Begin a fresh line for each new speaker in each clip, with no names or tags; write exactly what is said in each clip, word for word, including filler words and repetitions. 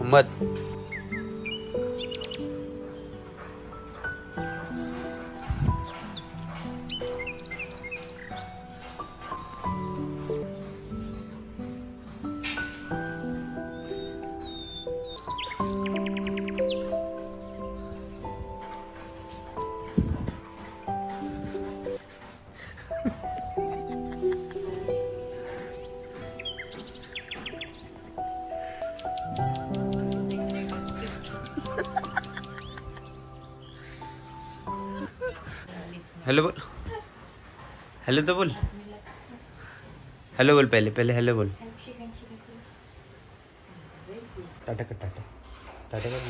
मत। हेलो बोल, हेलो तो बोल, हेलो बोल, पहले पहले हेलो बोल। टाटा कर, टाटा टाटा कर,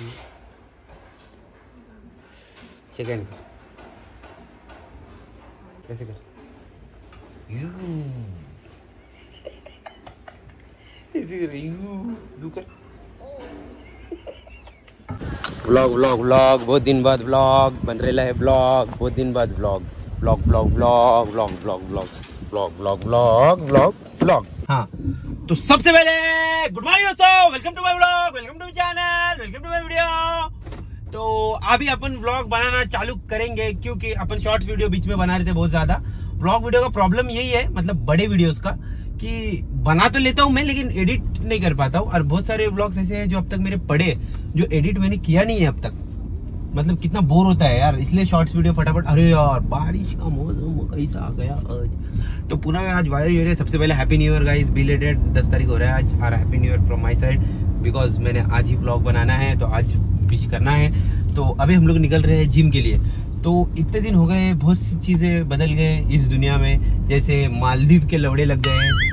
सेकंड कैसे कर, यू यू कर। व्लॉग व्लॉग व्लॉग बहुत दिन बाद व्लॉग बन रहा है। व्लॉग बहुत दिन बाद vlog vlog vlog vlog vlog vlog vlog vlog vlog vlog vlog vlog. हाँ, तो सबसे पहले गुड मॉर्निंग दोस्तों, welcome to my vlog, welcome to my channel, welcome to my video. तो अभी अपन व्लॉग बनाना चालू करेंगे क्योंकि अपन शॉर्ट्स वीडियो बीच में बना रहे थे बहुत ज्यादा। व्लॉग वीडियो का प्रॉब्लम यही है, मतलब बड़े वीडियोस का, कि बना तो लेता हूँ मैं लेकिन एडिट नहीं कर पाता हूँ। और बहुत सारे व्लॉग्स ऐसे हैं जो अब तक मेरे पड़े, जो एडिट मैंने किया नहीं है अब तक। मतलब कितना बोर होता है यार, इसलिए शॉर्ट्स वीडियो फटाफट। अरे यार बारिश का मौसम कैसा आ गया आज। तो पुनः आज वायरल हो रही है। सबसे पहले happy new year guys, belated दस तारीख हो रहा है आज। आ रहा happy new year from my side, because मैंने आज ही व्लॉग बनाना है तो आज विश करना है। तो अभी हम लोग निकल रहे हैं जिम के लिए। तो इतने दिन हो गए, बहुत सी चीजें बदल गए इस दुनिया में। जैसे मालदीव के लौड़े लग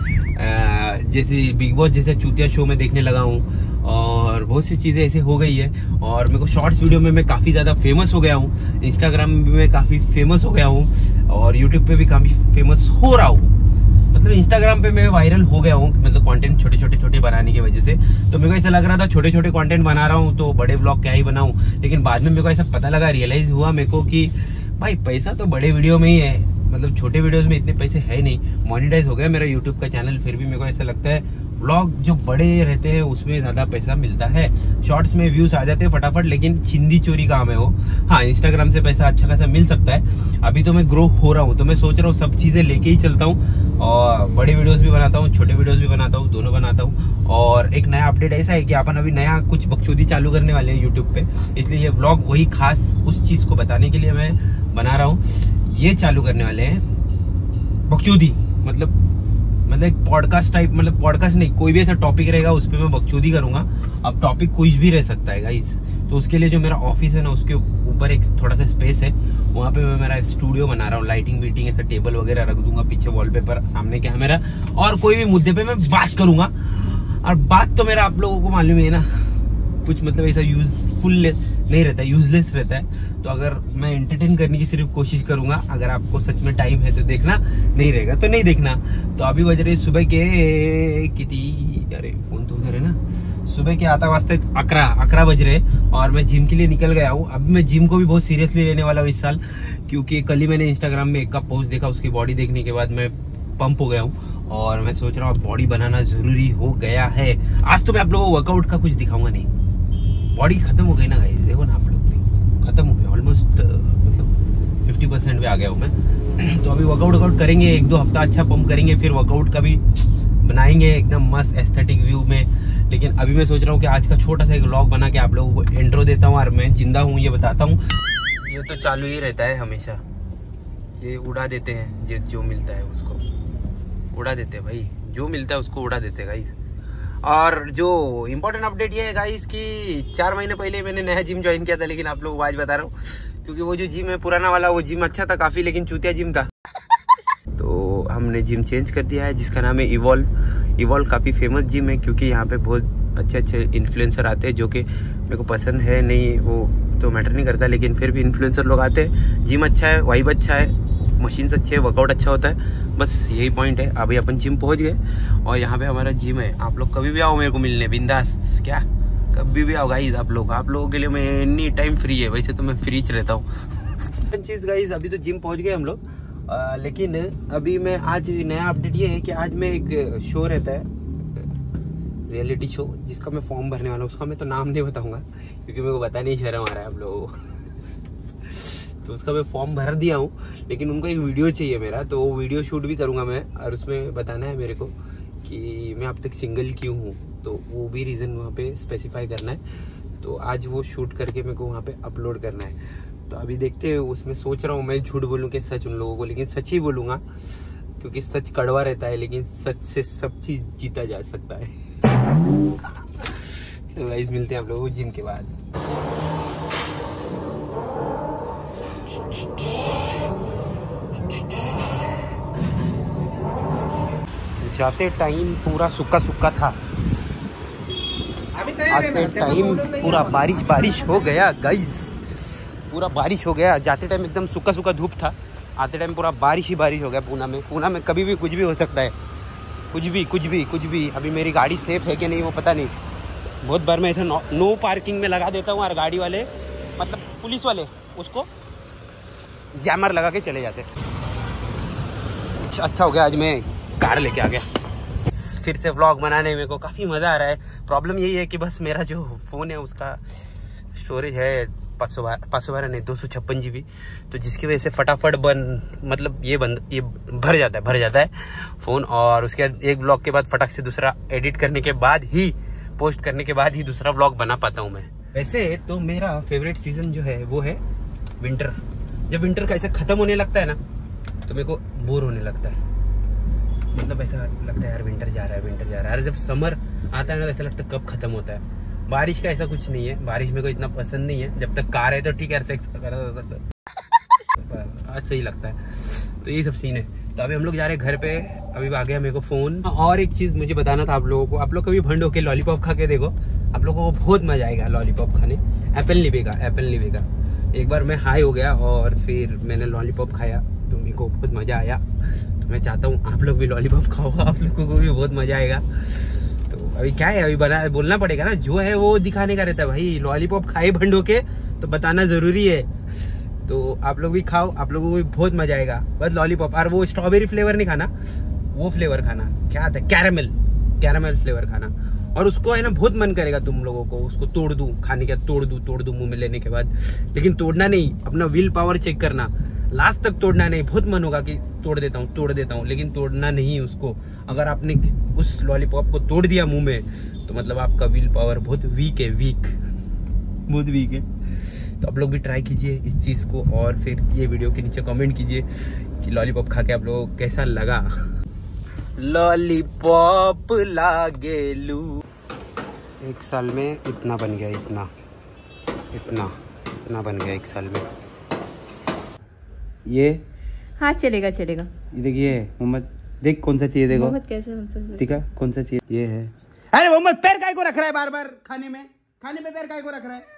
गए, जैसे बिग बॉस जैसे चूतिया शो में देखने लगा हूँ, और बहुत सी चीजें ऐसे हो गई है। और मेरे को शॉर्ट्स वीडियो में मैं काफी ज्यादा फेमस हो गया हूँ, इंस्टाग्राम में भी मैं काफी फेमस हो गया हूँ, और यूट्यूब पे भी काफी फेमस हो रहा हूँ। मतलब इंस्टाग्राम पे मैं वायरल हो गया हूँ, मतलब कंटेंट छोटे छोटे छोटे बनाने की वजह से। तो मेरे को ऐसा लग रहा था छोटे छोटे कंटेंट बना रहा हूँ तो बड़े ब्लॉग क्या ही बनाऊं। लेकिन बाद में मेरे को ऐसा पता लगा, रियलाइज हुआ मेरे को कि भाई पैसा तो बड़े वीडियो में ही है, मतलब छोटे वीडियोस में इतने पैसे है नहीं। मोनेटाइज हो गया मेरा यूट्यूब का चैनल, फिर भी मेरे को ऐसा लगता है व्लॉग जो बड़े रहते हैं उसमें ज्यादा पैसा मिलता है। शॉर्ट्स में व्यूज आ जाते हैं फटाफट, लेकिन छिंदी चोरी काम है वो। हाँ, इंस्टाग्राम से पैसा अच्छा खासा मिल सकता है। अभी तो मैं ग्रो हो रहा हूँ, तो मैं सोच रहा हूँ सब चीजें लेके ही चलता हूँ, और बड़े वीडियोस भी बनाता हूँ, छोटे वीडियोस भी बनाता हूँ, दोनों बनाता हूँ। और एक नया अपडेट ऐसा है कि अपन अभी नया कुछ बकचोदी चालू करने वाले हैं यूट्यूब पे, इसलिए ये व्लॉग वही खास उस चीज को बताने के लिए मैं बना रहा हूँ। ये चालू करने वाले हैं बकचोदी, मतलब मतलब एक पॉडकास्ट टाइप, मतलब पॉडकास्ट नहीं, कोई भी ऐसा टॉपिक रहेगा उस पर मैं बकचोदी करूंगा। अब टॉपिक कुछ भी रह सकता है गाइस। तो उसके लिए जो मेरा ऑफिस है ना, उसके ऊपर एक थोड़ा सा स्पेस है, वहाँ पे मैं मेरा एक स्टूडियो बना रहा हूँ। लाइटिंग वीटिंग ऐसा टेबल वगैरह रख दूंगा, पीछे वॉलपेपर, सामने कैमरा, और कोई भी मुद्दे पे मैं बात करूंगा। और बात तो मेरा आप लोगों को मालूम है ना, कुछ मतलब ऐसा यूजफुल नहीं रहता है, यूजलेस रहता है। तो अगर मैं एंटरटेन करने की सिर्फ कोशिश करूंगा, अगर आपको सच में टाइम है तो देखना, नहीं रहेगा तो नहीं देखना। तो अभी बज रहे सुबह के कितनी, अरे फोन तो उधर है ना, सुबह के आता वास्ते अकरा अकरा बज रहे, और मैं जिम के लिए निकल गया हूँ। अभी मैं जिम को भी बहुत सीरियसली लेने वाला हूँ इस साल, क्योंकि कल ही मैंने इंस्टाग्राम में एक का पोस्ट देखा, उसकी बॉडी देखने के बाद मैं पंप हो गया हूँ, और मैं सोच रहा हूँ बॉडी बनाना जरूरी हो गया है। आज तो मैं आप लोगों को वर्कआउट का कुछ दिखाऊंगा नहीं, बॉडी खत्म हो गई ना गाइस, देखो ना आप लोग भी खत्म हो गया ऑलमोस्ट, मतलब फिफ्टी परसेंट पे आ गया हूँ मैं। तो अभी वर्कआउट वर्कआउट करेंगे, एक दो हफ्ता अच्छा पंप करेंगे, फिर वर्कआउट का भी बनाएंगे एकदम मस्त एस्थेटिक व्यू में। लेकिन अभी मैं सोच रहा हूँ कि आज का छोटा सा एक व्लॉग बना के आप लोगों को इंट्रो देता हूँ, और मैं जिंदा हूँ ये बताता हूँ। ये तो चालू ही रहता है हमेशा, ये उड़ा देते हैं, जो जो मिलता है उसको उड़ा देते हैं भाई, जो मिलता है उसको उड़ा देते हैं गाइस। और जो इम्पोर्टेंट अपडेट ये है गाइस कि चार महीने पहले मैंने नया जिम ज्वाइन किया था, लेकिन आप लोगों को आज बता रहा हूँ, क्योंकि वो जो जिम है पुराना वाला, वो जिम अच्छा था काफी, लेकिन चूतिया जिम था। तो हमने जिम चेंज कर दिया है, जिसका नाम है इवॉल्व। इवॉल्व काफी फेमस जिम है, क्योंकि यहाँ पे बहुत अच्छे अच्छे इन्फ्लुएंसर आते हैं, जो कि मेरे को पसंद है नहीं, वो तो मैटर नहीं करता, लेकिन फिर भी इन्फ्लुएंसर लोग आते हैं। जिम अच्छा है, वाइब अच्छा है, मशीन्स अच्छे है, वर्कआउट अच्छा होता है, बस यही पॉइंट है। अभी अपन जिम पहुंच गए, और यहाँ पे हमारा जिम है। आप लोग कभी भी आओ मेरे को मिलने, बिंदास, क्या कभी भी आओ गाइज। आप लोग आप लोगों के लिए मैं एनी टाइम फ्री है, वैसे तो मैं फ्री रहता हूँ। चीज गाइज, अभी तो जिम पहुंच गए हम लोग, लेकिन अभी मैं आज नया अपडेट ये है कि आज मैं एक शो रहता है, रियलिटी शो जिसका मैं फॉर्म भरने वाला हूँ, उसका मैं तो नाम नहीं बताऊंगा क्योंकि मेरे को पता नहीं शर्म आ रहा है आप लोगों को। तो उसका मैं फॉर्म भर दिया हूँ, लेकिन उनको एक वीडियो चाहिए मेरा, तो वो वीडियो शूट भी करूँगा मैं, और उसमें बताना है मेरे को कि मैं अब तक सिंगल क्यों हूँ, तो वो भी रीज़न वहाँ पे स्पेसिफाई करना है। तो आज वो शूट करके मेरे को वहाँ पे अपलोड करना है। तो अभी देखते हैं, उसमें सोच रहा हूँ मैं झूठ बोलूँ कि सच उन लोगों को, लेकिन सच ही बोलूँगा क्योंकि सच कड़वा रहता है, लेकिन सच से सब चीज़ जीता जा सकता है। चलो गाइस, मिलते हैं आप लोगों को जिम के बाद। जाते टाइम पूरा सूखा सूखा था, आते टाइम पूरा बारिश बारिश हो गया गाइस, पूरा बारिश हो गया। जाते टाइम एकदम सूखा सूखा धूप था, आते टाइम पूरा बारिश ही बारिश हो गया। पूना में पूना में कभी भी कुछ भी हो सकता है, कुछ भी कुछ भी कुछ भी। अभी मेरी गाड़ी सेफ है कि नहीं वो पता नहीं। बहुत बार मैं ऐसा नो, नो पार्किंग में लगा देता हूँ और गाड़ी वाले मतलब पुलिस वाले उसको जैमर लगा के चले जाते। अच्छा, अच्छा हो गया आज मैं कार लेके आ गया। फिर से व्लॉग बनाने में को काफ़ी मज़ा आ रहा है। प्रॉब्लम यही है कि बस मेरा जो फ़ोन है उसका स्टोरेज है पाँच सौ बारह पाँच सौ बारह नहीं दो सौ छप्पन जी बी, तो जिसकी वजह से फटाफट बंद मतलब ये बंद ये भर जाता है भर जाता है फ़ोन। और उसके बाद एक व्लॉग के बाद फटाक से दूसरा एडिट करने के बाद ही, पोस्ट करने के बाद ही दूसरा व्लॉग बना पाता हूँ मैं। वैसे तो मेरा फेवरेट सीज़न जो है वो है विंटर। जब विंटर का ऐसा ख़त्म होने लगता है ना तो मेरे को बोर होने लगता है, मतलब ऐसा लगता है यार विंटर जा रहा है विंटर जा रहा है। जब समर आता है ना तो ऐसा लगता है कब खत्म होता है। बारिश का ऐसा कुछ नहीं है, बारिश मेरे को इतना पसंद नहीं है। जब तक कार है तो ठीक है, आज सही लगता है। तो ये सब सीन है। तो अभी हम लोग जा रहे हैं घर पे, अभी आ गया मेरे को फ़ोन। और एक चीज़ मुझे बताना था आप लोगों को, आप लोग कभी भंड होके लॉलीपॉप खा के देखो, आप लोगों को बहुत मज़ा आएगा लॉलीपॉप खाने। एप्पल लिबे का एप्पल लिबे का एक बार मैं हाई हो गया और फिर मैंने लॉलीपॉप खाया तो मेरे को बहुत मज़ा आया। तो मैं चाहता हूँ आप लोग भी लॉलीपॉप खाओ, आप लोगों को भी बहुत मज़ा आएगा। तो अभी क्या है, अभी बना बोलना पड़ेगा ना, जो है वो दिखाने का रहता है भाई। लॉलीपॉप खाए भंड होके तो बताना ज़रूरी है। तो आप लोग भी खाओ, आप लोगों को भी बहुत मज़ा आएगा। बस लॉलीपॉप, और वो स्ट्रॉबेरी फ्लेवर नहीं खाना, वो फ्लेवर खाना, क्या आता है कैरामेल कैरामेल फ्लेवर खाना। और उसको है ना बहुत मन करेगा तुम लोगों को उसको तोड़ दूं खाने का, तोड़ दूं तोड़ दूं मुंह में लेने के बाद, लेकिन तोड़ना नहीं, अपना विल पावर चेक करना, लास्ट तक तोड़ना नहीं। बहुत मन होगा कि तोड़ देता हूँ तोड़ देता हूँ, लेकिन तोड़ना नहीं उसको। अगर आपने उस लॉलीपॉप को तोड़ दिया मुंह में तो मतलब आपका विल पावर बहुत वीक है, वीक बहुत वीक है। तो आप लोग भी ट्राई कीजिए इस चीज़ को, और फिर ये वीडियो के नीचे कमेंट कीजिए कि लॉलीपॉप खा के आप लोगों को कैसा लगा। लॉलीपॉप लागेलू। एक साल में इतना बन गया, इतना इतना इतना बन गया एक साल में। ये
हाँ चलेगा चलेगा।
ये देखिए मोहम्मद, देख कौन सा चाहिए, देखो
मोहम्मद कैसे
ठीक है, कौन सा चाहिए, ये है। अरे मोहम्मद पैर काय को रख रहा है बार बार खाने में, खाने में पैर काय को रख रहा है।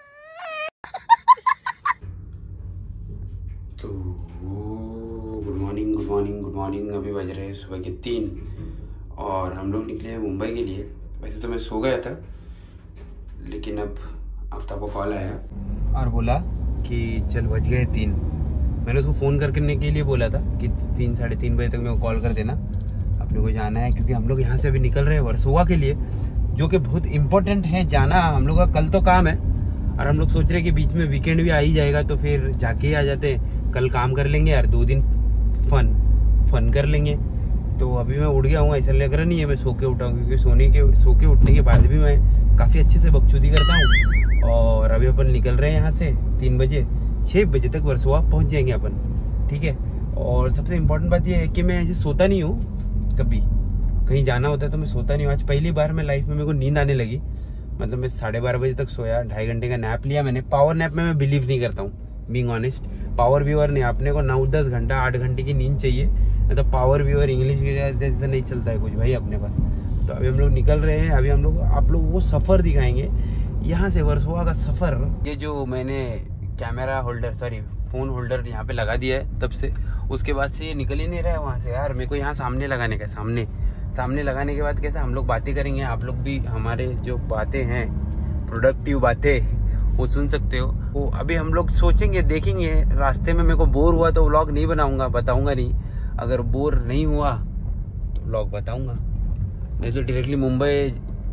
तो good morning good morning good morning. अभी बज रहे हैं सुबह के तीन और हम लोग निकले हैं मुंबई के लिए। वैसे तो मैं सो गया था, लेकिन अब आफ्ताब को कॉल आया और बोला कि चल बज गए तीन। मैंने उसको फ़ोन करने के लिए बोला था कि तीन साढ़े तीन बजे तक मेरे को कॉल कर देना, अपने को जाना है, क्योंकि हम लोग यहाँ से अभी निकल रहे हैं वर्सोवा के लिए, जो कि बहुत इम्पोर्टेंट है जाना। हम लोग का कल तो काम है और हम लोग सोच रहे हैं कि बीच में वीकेंड भी आ ही जाएगा, तो फिर जाके ही आ जाते हैं। कल काम कर लेंगे यार, दो दिन फन फन कर लेंगे। तो अभी मैं उठ गया हूँ, ऐसा लग रहा नहीं है मैं सो के उठा हूँ, क्योंकि सोने के सो के उठने के बाद भी मैं काफ़ी अच्छे से बकचोदी करता हूँ। और अभी अपन निकल रहे हैं यहाँ से तीन बजे, छः बजे तक वर्सोवा पहुँच जाएंगे अपन, ठीक है। और सबसे इम्पोर्टेंट बात यह है कि मैं ऐसे सोता नहीं हूँ, कभी कहीं जाना होता है तो मैं सोता नहीं हूँ। आज पहली बार मैं लाइफ में मेरे को नींद आने लगी, मतलब मैं साढ़े बारह बजे तक सोया, ढाई घंटे का नैप लिया मैंने। पावर नैप में मैं बिलीव नहीं करता हूँ, बीइंग ऑनेस्ट। पावर व्यूअर नहीं, अपने को नौ दस घंटा आठ घंटे की नींद चाहिए, नहीं तो पावर व्यूअर इंग्लिश जैसे नहीं चलता है कुछ भाई अपने पास। तो अभी हम लोग निकल रहे हैं, अभी हम लोग आप लोग वो सफ़र दिखाएंगे यहाँ से वर्सोवा का सफ़र। ये जो मैंने camera holder sorry phone holder यहाँ पे लगा दिया है तब से, उसके बाद से ये निकल ही नहीं रहा है वहाँ से यार। मेरे को यहाँ सामने लगाने का, सामने सामने लगाने के बाद कैसे हम लोग बातें करेंगे, आप लोग भी हमारे जो बातें हैं प्रोडक्टिव बातें वो सुन सकते हो। वो अभी हम लोग सोचेंगे, देखेंगे। रास्ते में मेरे को बोर हुआ तो व्लॉग नहीं बनाऊंगा, बताऊंगा नहीं। अगर बोर नहीं हुआ तो व्लॉग बताऊंगा, नहीं तो डायरेक्टली मुंबई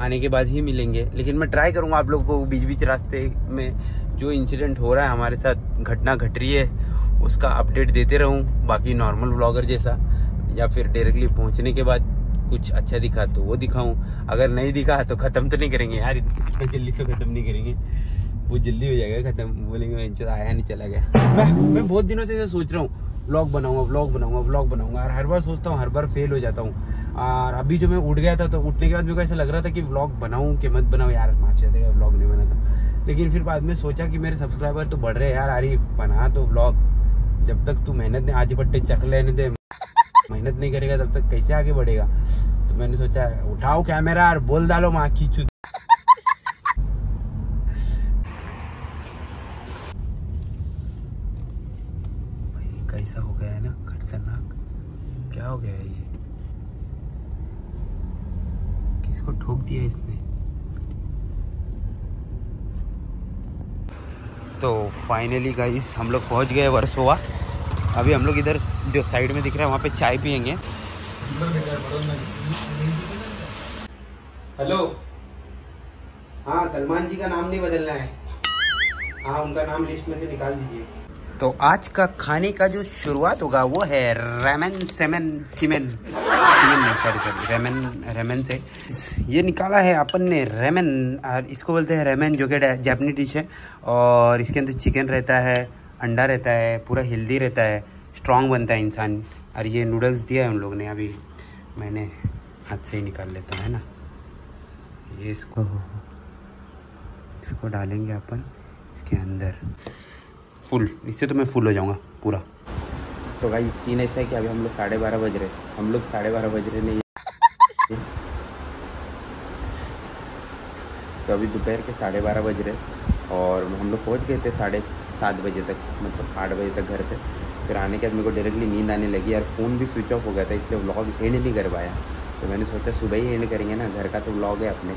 आने के बाद ही मिलेंगे। लेकिन मैं ट्राई करूँगा आप लोगों को बीच बीच रास्ते में जो इंसिडेंट हो रहा है, हमारे साथ घटना घट रही है, उसका अपडेट देते रहूँ। बाकी नॉर्मल व्लॉगर जैसा, या फिर डायरेक्टली पहुँचने के बाद कुछ अच्छा दिखा तो वो दिखाऊँ। अगर नहीं दिखा तो ख़त्म तो नहीं करेंगे यार, इतना जल्दी तो ख़त्म नहीं करेंगे, वो जल्दी हो जाएगा ख़त्म। बोलेंगे मैं आया नहीं चला गया। मैं मैं बहुत दिनों से सोच रहा हूँ व्लॉग बनाऊंगा व्लॉग बनाऊंगा व्लॉग बनाऊंगा, और हर बार सोचता हूँ, हर बार फेल हो जाता हूँ। और अभी जो मैं उठ गया था, तो उठने के बाद मेरे को ऐसा लग रहा था कि व्लॉग बनाऊं कि मत बनाऊं यार, माचा देगा व्लॉग नहीं बनाता। लेकिन फिर बाद में सोचा कि मेरे सब्सक्राइबर तो बढ़ रहे हैं यार, अरे बना तो व्लॉग। जब तक तू मेहनत नहीं, आज बट्टे चक लेने दे, मेहनत नहीं करेगा तब तक कैसे आगे बढ़ेगा। तो मैंने सोचा उठाओ कैमरा और बोल डालो माँ की चुत। कैसा हो गया है ना खतरनाक, क्या हो गया है ये, किसको ठोक दिया इसने। तो फाइनली गाइस हम लोग पहुंच गए वर्सोवा। अभी हम लोग इधर जो साइड में दिख रहा है वहाँ पे चाय पियेंगे। हेलो, हाँ सलमान जी का नाम नहीं बदलना है, हाँ उनका नाम लिस्ट में से निकाल दीजिए। तो आज का खाने का जो शुरुआत होगा वो है रेमन सेमन सीमेन सीमेन नहीं सॉरी सॉरी रेमन रेमन से ये निकाला है अपन ने रेमन, और इसको बोलते हैं रेमन, जो कि जापानी डिश है। और इसके अंदर चिकन रहता है, अंडा रहता है, पूरा हेल्दी रहता है, स्ट्रॉन्ग बनता है इंसान। और ये नूडल्स दिया है उन लोगों ने, अभी मैंने हाथ से ही निकाल लेता है ना। ये इसको इसको डालेंगे अपन इसके अंदर फुल, इससे तो मैं फुल हो जाऊंगा पूरा। तो भाई सीन ऐसा है कि अभी हम लोग साढ़े बारह बज रहे हम लोग साढ़े बारह बज रहे नहीं, तो अभी दोपहर के साढ़े बारह बज रहे और हम लोग पहुंच गए थे साढ़े सात बजे तक, मतलब आठ बजे तक घर पे। फिर आने के बाद मेरे को डायरेक्टली नींद आने लगी और फ़ोन भी स्विच ऑफ हो गया था, इसलिए व्लॉग एंड नहीं कर पाया। तो मैंने सोचा सुबह ही एंड करेंगे ना, घर का तो व्लॉग है अपने।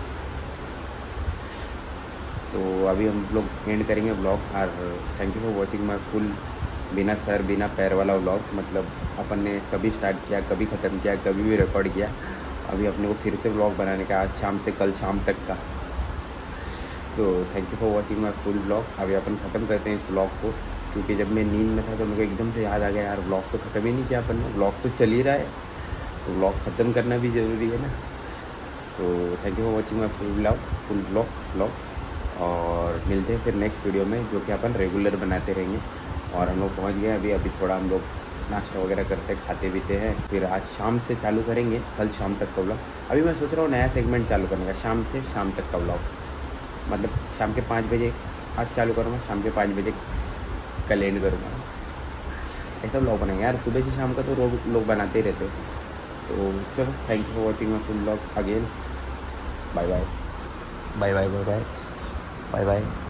तो अभी हम लोग एंड करेंगे व्लॉग। और thank you for watching my full बिना सर बिना पैर वाला व्लॉग। मतलब अपन ने कभी स्टार्ट किया, कभी ख़त्म किया, कभी भी रिकॉर्ड किया। अभी अपने को फिर से व्लॉग बनाने का, आज शाम से कल शाम तक का। तो thank you for watching my full vlog. अभी अपन ख़त्म करते हैं इस व्लॉग को, क्योंकि जब मैं नींद में था तो मेरे को एकदम से याद आ गया यार व्लॉग तो ख़त्म ही नहीं किया अपन ने, व्लॉग तो चल ही रहा है, तो व्लॉग ख़त्म करना भी ज़रूरी है ना। तो thank you for watching my full vlog full vlog vlog और मिलते हैं फिर नेक्स्ट वीडियो में, जो कि अपन रेगुलर बनाते रहेंगे। और हम लोग पहुँच गए अभी अभी थोड़ा हम लोग नाश्ता वगैरह करते खाते पीते हैं, फिर आज शाम से चालू करेंगे, कल शाम तक का व्लॉग। अभी मैं सोच रहा हूँ नया सेगमेंट चालू करने का, शाम से शाम तक का व्लॉग, मतलब शाम के पाँच बजे आज चालू करूँगा, शाम के पाँच बजे कल एंड करूँगा। ऐसा व्लॉग बनाएंगे यार, सुबह से शाम का तो लोग लोग बनाते ही रहते। तो चलो thank you for watching my full vlog again. Bye bye bye bye bye bye bye bye.